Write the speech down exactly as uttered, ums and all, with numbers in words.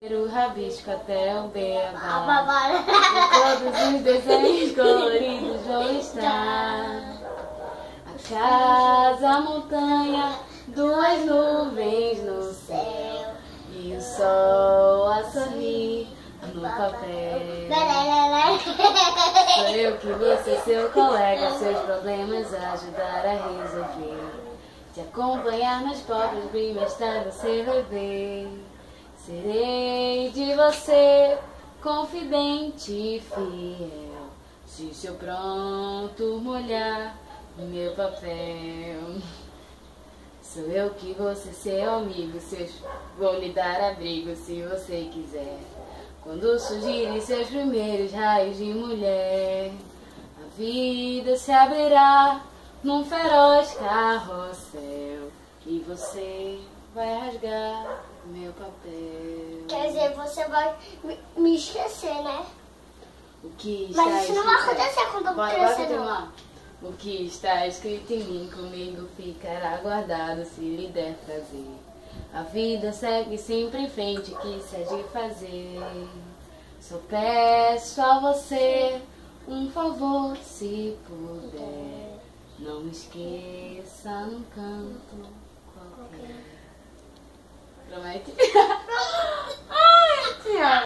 O rabisco até o beabá, todos os desenhos coloridos vão estar. A casa, a montanha, duas nuvens no céu e o sol a sorrir no papel. Sou eu que você, seu colega, seus problemas ajudar a resolver. Te acompanhar nas pobres bem-estar você vai ver. Serei de você, confidente e fiel, se seu pronto molhar meu papel. Sou eu que você, seu amigo, seus... vou lhe dar abrigo se você quiser. Quando surgirem seus primeiros raios de mulher, a vida se abrirá num feroz carrossel e você vai rasgar meu papel. Quer dizer, você vai me esquecer, né? O que está Mas isso não vai acontecer quando eu Bora, crescer, bora não. continuar. O que está escrito em mim comigo ficará guardado se lhe der prazer. A vida segue sempre em frente, o que se há de fazer. Só peço a você um favor, se puder. Não me esqueça num canto qualquer. Promete? Ai, tia.